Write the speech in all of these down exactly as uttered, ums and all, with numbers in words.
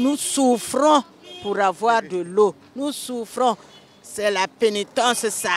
nous souffrons pour avoir de l'eau. Nous souffrons. C'est la pénitence, ça.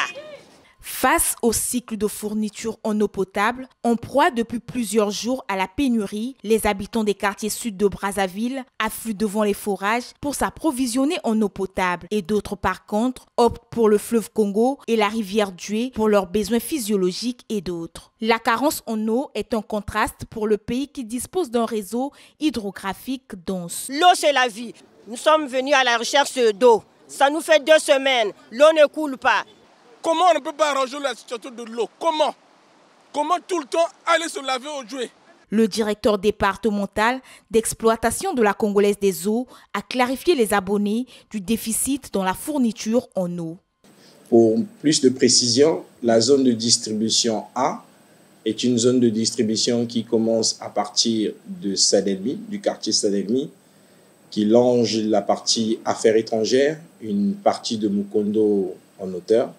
Face au cycle de fourniture en eau potable, en proie depuis plusieurs jours à la pénurie, les habitants des quartiers sud de Brazzaville affluent devant les forages pour s'approvisionner en eau potable. Et d'autres, par contre, optent pour le fleuve Congo et la rivière Djué pour leurs besoins physiologiques et d'autres. La carence en eau est un contraste pour le pays qui dispose d'un réseau hydrographique dense. L'eau, c'est la vie. Nous sommes venus à la recherche d'eau. Ça nous fait deux semaines. L'eau ne coule pas. Comment on ne peut pas arranger la situation de l'eau? Comment? Comment tout le temps aller se laver au Djué? Le directeur départemental d'exploitation de la Congolaise des eaux a clarifié les abonnés du déficit dans la fourniture en eau. Pour plus de précision, la zone de distribution A est une zone de distribution qui commence à partir de Sadelmi, du quartier Sadelmi, qui longe la partie affaires étrangères, une partie de Mukondo en hauteur,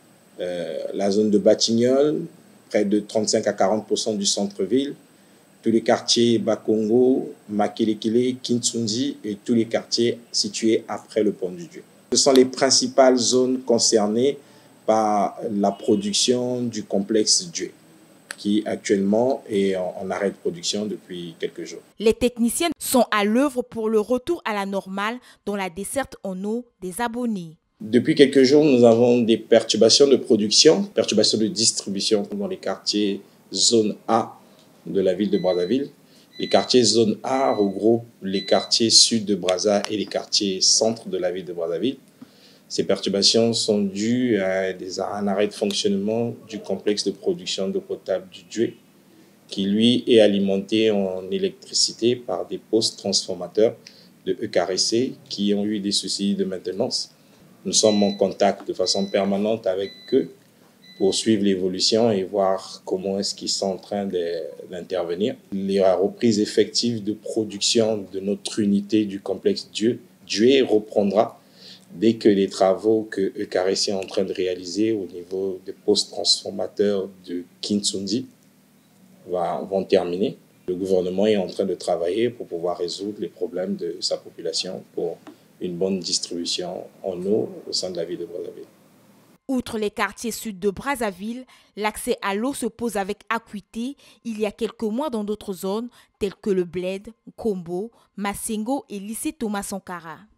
Euh, la zone de Batignolles, près de trente-cinq à quarante pour cent du centre-ville, tous les quartiers Bakongo, Makelekele, Kintsundi et tous les quartiers situés après le pont du Djué. Ce sont les principales zones concernées par la production du complexe Djué, qui actuellement est en, en arrêt de production depuis quelques jours. Les techniciens sont à l'œuvre pour le retour à la normale dans la desserte en eau des abonnés. Depuis quelques jours, nous avons des perturbations de production, perturbations de distribution dans les quartiers zone A de la ville de Brazzaville. Les quartiers zone A regroupent les quartiers sud de Brazza et les quartiers centre de la ville de Brazzaville. Ces perturbations sont dues à, des, à un arrêt de fonctionnement du complexe de production d'eau potable du Djué, qui lui est alimenté en électricité par des postes transformateurs de E K R C qui ont eu des soucis de maintenance. Nous sommes en contact de façon permanente avec eux pour suivre l'évolution et voir comment est-ce qu'ils sont en train d'intervenir. La reprise effective de production de notre unité du complexe Djué reprendra dès que les travaux que E K R C est en train de réaliser au niveau des postes transformateurs de Kintsundi vont terminer. Le gouvernement est en train de travailler pour pouvoir résoudre les problèmes de sa population pour une bonne distribution en eau au sein de la ville de Brazzaville. Outre les quartiers sud de Brazzaville, l'accès à l'eau se pose avec acuité il y a quelques mois dans d'autres zones telles que le Bled, Kombo, Massengo et lycée Thomas Sankara.